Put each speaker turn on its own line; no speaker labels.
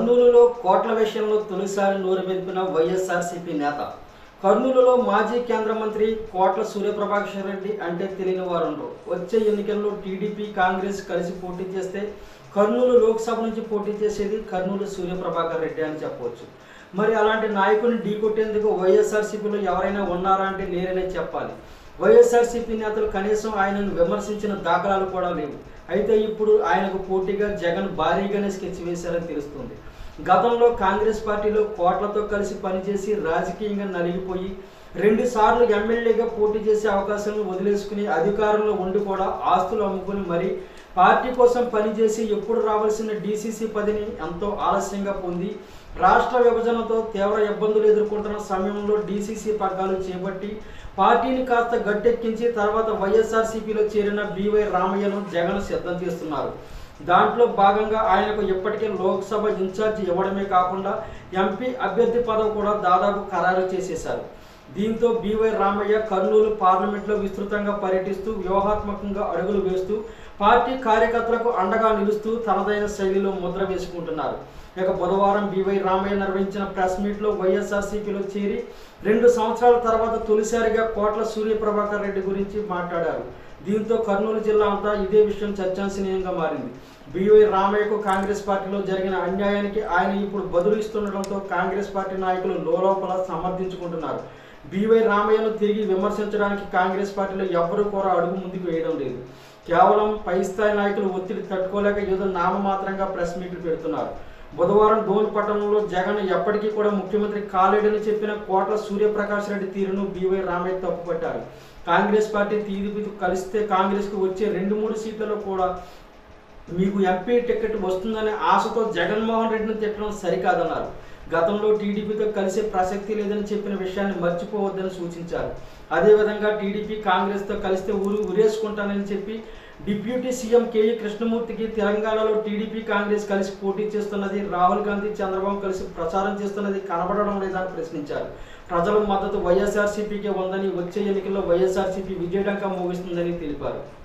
కర్నూలులో కోట్ల విషయంలో తొలిసారి నోరు మెదిపిన వైఎస్ఆర్సీపీ నేత. కర్నూలులో మాజీ కేంద్ర మంత్రి కోట్ల సూర్యప్రకాష్ రెడ్డి అంటే తెలియని వారుండరు. వచ్చే ఎన్నికల్లో టీడీపీ కాంగ్రెస్ కలిసి పోటీ చేస్తే కర్నూలు లోక్సభ నుంచి పోటీ చేసేది కర్నూలు సూర్యప్రకాష్ రెడ్డి అని చెప్పవచ్చు. మరి అలాంటి నాయకుని ఢీకొట్టేందుకు వైఎస్ఆర్సీపీలో ఎవరైనా ఉన్నారా అంటే లేరనే చెప్పాలి. వైఎస్ఆర్సీపీ నేతలు కనీసం ఆయనను విమర్శించిన దాఖలాలు కూడా లేవు. అయితే ఇప్పుడు ఆయనకు పోటీగా జగన్ భారీగానే స్కెచ్ వేశారని తెలుస్తుంది. గతంలో కాంగ్రెస్ పార్టీలో కోట్లతో కలిసి పనిచేసి రాజకీయంగా నలిగిపోయి 2 సార్లు ఎమ్మెల్యేగా పోటీ చేసే అవకాశాలను వదిలేసుకుని అధికారంలో ఉండి కూడా ఆస్తులు అమ్ముకుని మరి పార్టీ కోసం పనిచేసి ఎప్పుడు రావాల్సిన డీసీసీ పదవిని ఎంతో ఆలస్యంగా పొంది రాష్ట్ర విభజనతో తీవ్ర ఇబ్బందులు ఎదుర్కొంటున్న సమయంలో డీసీసీ పగ్గాలు చేపట్టి పార్టీని కాస్త గట్టెక్కించి తర్వాత వైఎస్ఆర్సీపీలో చేరిన బీవై రామయ్యను జగన్ సిద్ధం చేస్తున్నారు. దాంట్లో భాగంగా ఆయనకు ఇప్పటికే లోక్సభ ఇన్ఛార్జ్ ఇవ్వడమే కాకుండా ఎంపీ అభ్యర్థి పదవి కూడా దాదాపు ఖరారు చేసేశారు. దీంతో బీవై రామయ్య కర్నూలు పార్లమెంట్లో విస్తృతంగా పర్యటిస్తూ వ్యూహాత్మకంగా అడుగులు వేస్తూ పార్టీ కార్యకర్తలకు అండగా నిలుస్తూ తనదైన శైలిలో ముద్ర వేసుకుంటున్నారు. ఇక బుధవారం బీవై రామయ్య నిర్వహించిన ప్రెస్ మీట్లో వైఎస్ఆర్సీపీలో చేరి 2 సంవత్సరాల తర్వాత తొలిసారిగా కోట్ల సూర్యప్రకాష్ రెడ్డి గురించి మాట్లాడారు. దీంతో కర్నూలు జిల్లా అంతా ఇదే విషయం చర్చాంశనీయంగా మారింది. బీవై రామయ్యకు కాంగ్రెస్ పార్టీలో జరిగిన అన్యాయానికి ఆయన ఇప్పుడు బదులు ఇస్తుండటంతో కాంగ్రెస్ పార్టీ నాయకులు లోలోపల సమర్థించుకుంటున్నారు. బీవై రామయ్యను తిరిగి విమర్శించడానికి కాంగ్రెస్ పార్టీలో ఎవ్వరూ కూడా అడుగు ముందుకు వేయడం లేదు. కేవలం పై స్థాయి నాయకులు ఒత్తిడి తట్టుకోలేక ఏదో నామమాత్రంగా ప్రెస్ మీట్లు పెడుతున్నారు. బుధవారం డోన్ పట్టణంలో జగన్ ఎప్పటికీ కూడా ముఖ్యమంత్రి కాలేడని చెప్పిన కోట్ల సూర్యప్రకాష్ రెడ్డి తీరును బీవై రామయ్య తప్పుపట్టారు. కాంగ్రెస్ పార్టీ టీడీపీతో కలిస్తే కాంగ్రెస్కు వచ్చే 2-3 సీట్లలో కూడా మీకు ఎంపీ టికెట్ వస్తుందనే ఆశతో జగన్మోహన్ రెడ్డిని తిట్టడం సరికాదన్నారు. గతంలో టీడీపీతో కలిసే ప్రసక్తి లేదని చెప్పిన విషయాన్ని మర్చిపోవద్దని సూచించారు. అదేవిధంగా టీడీపీ కాంగ్రెస్తో కలిస్తే ఉరేసుకుంటానని చెప్పి డిప్యూటీ సీఎం కేఈ కృష్ణమూర్తికి తెలంగాణలో టీడీపీ కాంగ్రెస్ కలిసి పోటీ చేస్తున్నది, రాహుల్ గాంధీ చంద్రబాబు కలిసి ప్రచారం చేస్తున్నది కనబడడం లేదని ప్రశ్నించారు. ప్రజల మద్దతు వైఎస్ఆర్సీపీకే ఉందని, వచ్చే ఎన్నికల్లో వైఎస్ఆర్సీపీ విజయడంకా మోగిస్తుందని తెలిపారు.